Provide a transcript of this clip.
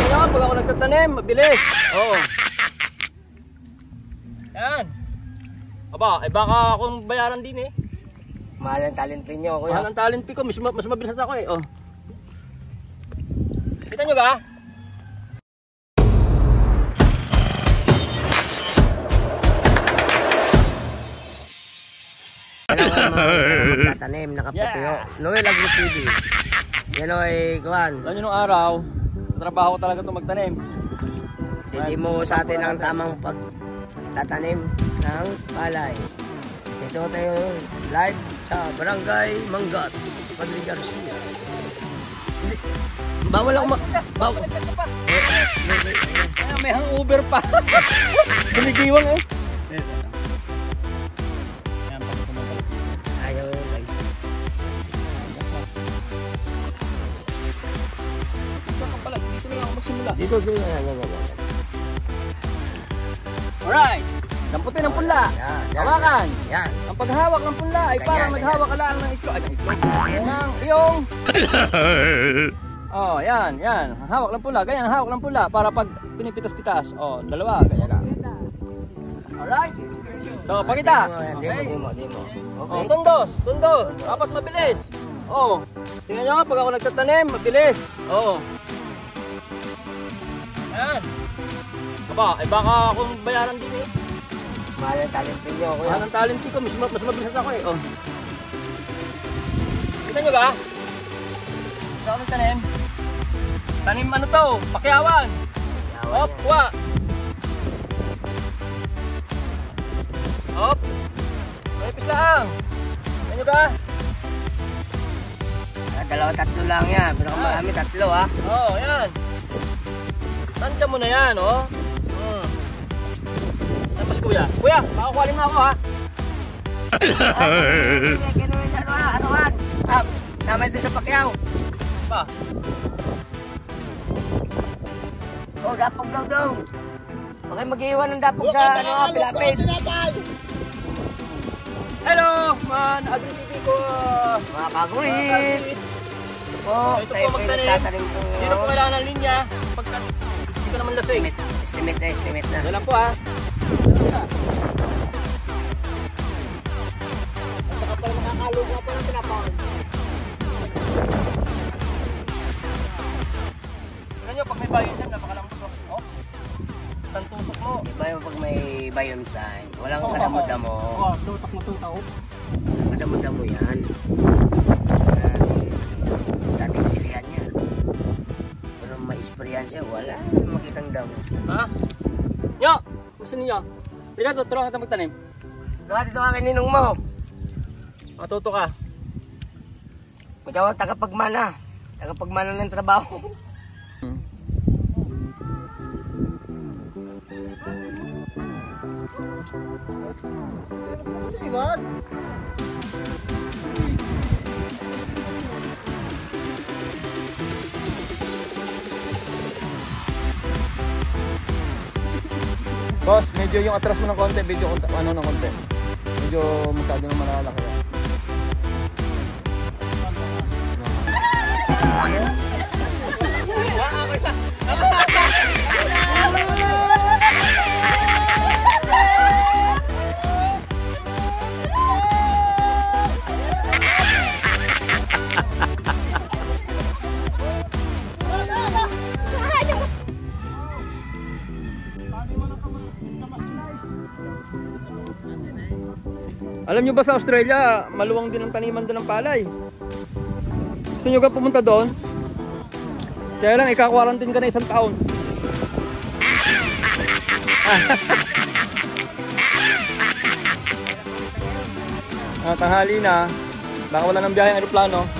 nyo, pag ako nagtatanim, mabilis. Oo. Yan. Aba, eh baka akong bayaran din eh. Mahal ang talent fee nyo, kuya. Mahal ang talent fee ko, mas mabilis ako eh. Oh. Kita nyo ba? Mga magtatanim, nakaputi ho. Noel Agri TV. Yan o ay kuhan. Alam nyo nung araw, trabaho ko talaga ito magtanim. Dito mo sa atin ang tamang pagtatanim ng palay. Dito tayo live sa Barangay Mangas, Padre Garcia. Bawal ako bawal. May hangover pa. Bumigiwang eh. Ayaw guys. Dito na ako magsimula. Dito. Alright. Damputin ng punla. Hawakan. Yan. Ang paghawak ng punla ay parang naghawak ka lang ng itlog. Ng iyong. Oh, yan. Hawak ng punla. Ganyan, hawak ng punla para pag pinipitas-pitas. Oh, dalawa. Ganyan. Alright. So, pakita. Demo. Okay. Oh, tundos. Dapat mabilis. Oh. Tingnan nyo, pag ako nagtatanim, mabilis. Oh. Yan. Aba, eh baka akong bayaran din eh. Mahal ang talent fee nyo, kuya. Mahal ang talent fee ko, mas mabilis ako eh. Oh. Kita nyo ba? Sa ako nagtanim. Tanim ano to? Pakyawan. Hop, kuha. Hop. Malipis lang. Kita nyo ba? Tatlo lang yan. Pero kung marami, tatlo ha. Oh, yan. Tansya mo na yan, oh. Tapos kuya, makakuhalin mo ako ha. Anuhan. Sama ito sa pakyaw. Pa. Oh, dapog daw. Okay, mag-iwan ng dapog sa pilapid. Hello, man, Agri TV ko. Mga kagurit. Oh, Ito tayo po po magtanim. nagtatanim po. Sino po kailangan ng linya? Pagka hindi ka naman lasing. Estimate na. Yan lang po ha. Saka pala makakalunga po ng pinapawag. Tignan nyo, pag may bayan siya, napakalambot ko. Oh, isang tutok mo. Iba yung pag may biome sign. Walang kadamo-damo. Oh, tutok mo tutaw. Kadamo-damo yan. Dating silihan niya. Pero ma-sprayan siya, wala. Makitang damo. Ha? Nyo! Gusto ninyo? Ika, tuturuan ka magtanim. Dito ka kininong mo. Matuto ka. Ikaw ang tagapagmana. Tagapagmana ng trabaho. Boss, medyo yung atras mo ng konti, medyo ano ng konti. Medyo masyado nang malalaki. Alam nyo ba sa Australia, maluwang din ang taniman doon ng palay. Gusto nyo ka pumunta doon? Kaya lang, ika-quarantine ka na 1 taon. Tanghali na, baka wala ng biyaheng aeroplano.